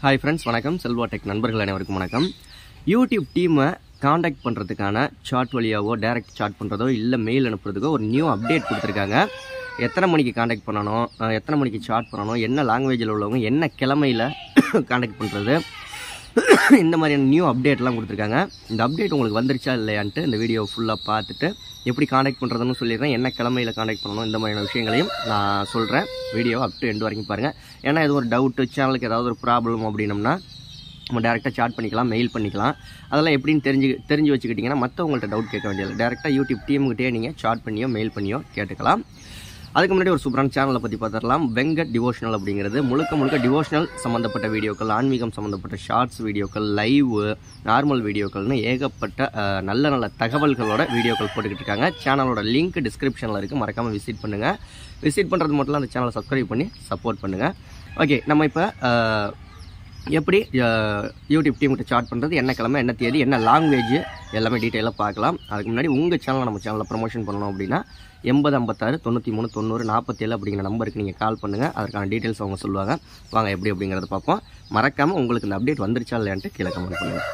Hi friends, வணக்கம் Selva tech நண்பர்கள் அனைவருக்கும் வணக்கம். YouTube டீமை காண்டாக்ட் பண்ணுறதுக்கான சாட் வழியாவோ டைரக்ட் சாட் பண்ணுறதோ இல்லை மெயில் அனுப்புறதுக்கோ ஒரு நியூ அப்டேட் கொடுத்துருக்காங்க. எத்தனை மணிக்கு காண்டாக்ட் பண்ணணும், எத்தனை மணிக்கு சாட் பண்ணணும், என்ன லாங்குவேஜில் உள்ளவங்க என்ன கிழமையில் காண்டாக்ட் பண்ணுறது, இந்த மாதிரியான நியூ அப்டேட்லாம் கொடுத்துருக்காங்க. இந்த அப்டேட் உங்களுக்கு வந்துருச்சா இல்லையான்ட்டு இந்த வீடியோ ஃபுல்லாக பார்த்துட்டு எப்படி காண்டாக்ட் பண்ணுறதுன்னு சொல்லிடுறேன். என்ன கிழமையில் காண்டாக்ட் பண்ணணும், இந்த மாதிரியான விஷயங்களையும் நான் சொல்கிறேன். வீடியோ அப் டு எண்ட் வரைக்கும் பாருங்கள். ஏன்னா இது ஒரு டவுட்டு, சேனலுக்கு ஏதாவது ஒரு ப்ராப்ளம் அப்படின்னம்னா நம்ம டேரெக்டாக சாட் பண்ணிக்கலாம், மெயில் பண்ணிக்கலாம். அதெல்லாம் எப்படின்னு தெரிஞ்சு வச்சுக்கிட்டிங்கன்னா மற்றவங்கள்ட்ட டவுட் கேட்க வேண்டியது. டேரெக்டாக யூடியூப் டீமுக்கிட்டே நீங்கள் சாட் பண்ணியோ மெயில் பண்ணியோ கேட்டுக்கலாம். அதுக்கு முன்னாடி ஒரு சூப்பரான சேனலை பற்றி பார்த்துடலாம். வெங்கட் டிவோஷனல் அப்படிங்கிறது முழுக்க டிவோஷனல் சம்மந்தப்பட்ட வீடியோக்கள், ஆன்மீகம் சம்மந்தப்பட்ட ஷார்ட்ஸ் வீடியோக்கள், லைவ் நார்மல் வீடியோக்கள்னு ஏகப்பட்ட நல்ல தகவல்களோட வீடியோக்கள் போட்டுக்கிட்டு இருக்காங்க. சேனலோட லிங்க் டிஸ்கிரிப்ஷனில் இருக்குது, மறக்காமல் விசிட் பண்ணுங்கள். விசிட் பண்ணுறது மட்டும் அந்த சேனலை சப்ஸ்கிரைப் பண்ணி சப்போர்ட் பண்ணுங்கள். ஓகே, நம்ம இப்போ எப்படி யூடியூப் டீம்கிட்ட சாட் பண்ணுறது, என்ன கிழமை, என்ன தேதி, என்ன லாங்குவேஜ், எல்லாமே டீட்டெயிலாக பார்க்கலாம். அதுக்கு முன்னாடி உங்கள் சேனலை நம்ம சேனலில் ப்ரமோஷன் பண்ணணும் அப்படின்னா 8056 93 90 47 அப்படிங்கிற நம்பருக்கு நீங்கள் கால் பண்ணுங்கள். அதற்கான டீட்டெயில்ஸ் அவங்க சொல்லுவாங்க. வாங்க எப்படி அப்படிங்கிறத பார்ப்போம். மறக்காமல் உங்களுக்கு இந்த அப்டேட் வந்துருச்சா இல்லையான்ட்டு கீழே கமெண்ட் பண்ணுங்கள்.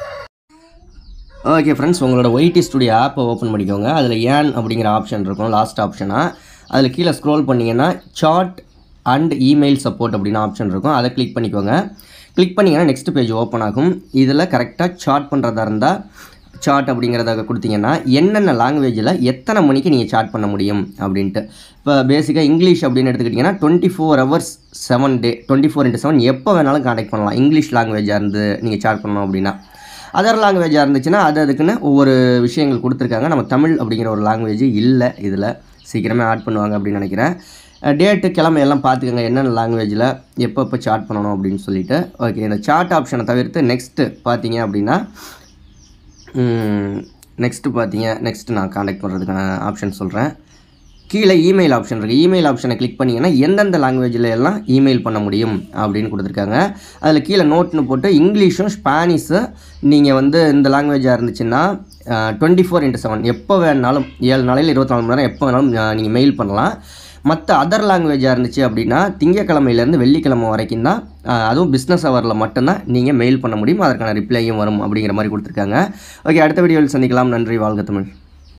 ஓகே ஃப்ரெண்ட்ஸ், உங்களோட ஒய்டி ஸ்டுடியோ ஆப்பை ஓப்பன் பண்ணிக்கோங்க. அதில் ஏன் அப்படிங்கிற ஆப்ஷன் இருக்கும், லாஸ்ட் ஆப்ஷனாக. அதில் கீழே ஸ்க்ரோல் பண்ணிங்கன்னா சாட் அண்ட் இமெயில் சப்போர்ட் அப்படின்னு ஆப்ஷன் இருக்கும். அதை கிளிக் பண்ணிக்கோங்க. கிளிக் பண்ணிங்கன்னா நெக்ஸ்ட் பேஜ் ஓப்பன் ஆகும். இதில் கரெக்டாக சாட் பண்ணுறதா இருந்தால் சாட் அப்படிங்கிறத கொடுத்தீங்கன்னா என்னென்ன லாங்குவேஜில் எத்தனை மணிக்கு நீங்கள் சாட் பண்ண முடியும் அப்படின்ட்டு. இப்போ பேசிக்காக இங்கிலீஷ் அப்படின்னு எடுத்துக்கிட்டிங்கன்னா 24 hours 7 day 24/7 எப்போ வேணாலும் காண்டாக்ட் பண்ணலாம். இங்கிலீஷ் லாங்குவேஜாக இருந்து நீங்கள் சாட் பண்ணணும் அப்படின்னா. அதர் லாங்குவேஜாக இருந்துச்சுன்னா அதுக்குன்னு ஒவ்வொரு விஷயங்கள் கொடுத்துருக்காங்க. நம்ம தமிழ் அப்படிங்கிற ஒரு லாங்குவேஜ் இல்லை, இதில் சீக்கிரமே ஆட் பண்ணுவாங்க அப்படின்னு நினைக்கிறேன். டேட்டு கிழமை எல்லாம் பார்த்துக்கோங்க, என்னென்ன லாங்குவேஜில் எப்போ சாட் பண்ணணும் அப்படின்னு சொல்லிட்டு. ஓகே, இந்த சாட் ஆப்ஷனை தவிர்த்து நெக்ஸ்ட்டு பார்த்தீங்க அப்படின்னா நெக்ஸ்ட்டு நான் காண்டாக்ட் பண்ணுறதுக்கான ஆப்ஷன் சொல்கிறேன். கீழே இமெயில் ஆப்ஷன் இருக்குது. இமெயில் ஆப்ஷனை கிளிக் பண்ணிங்கன்னா எந்தெந்த லாங்குவேஜில் எல்லாம் இமெயில் பண்ண முடியும் அப்படின்னு கொடுத்துருக்காங்க. அதில் கீழே நோட்னு போட்டு இங்கிலீஷும் ஸ்பானிஷு நீங்கள் இந்த லாங்குவேஜாக இருந்துச்சுன்னா 24/7 எப்போ வேணாலும் 7 நாளையில் 24 மணி நேரம் எப்போ வேணாலும் நீங்கள் மெயில் பண்ணலாம். மற்ற அதர் லாங்குவேஜாக இருந்துச்சு அப்படின்னா திங்கக்கிழமையிலேருந்து வெள்ளிக்கிழமை வரைக்கும் தான், அதுவும் பிஸ்னஸ் ஹவரில் மட்டும்தான் நீங்கள் மெயில் பண்ண முடியும். அதற்கான ரிப்ளையும் வரும் அப்படிங்கிற மாதிரி கொடுத்துருக்காங்க. ஓகே, அடுத்த வீடியோவில் சந்திக்கலாம். நன்றி, வாழ்க தமிழ்.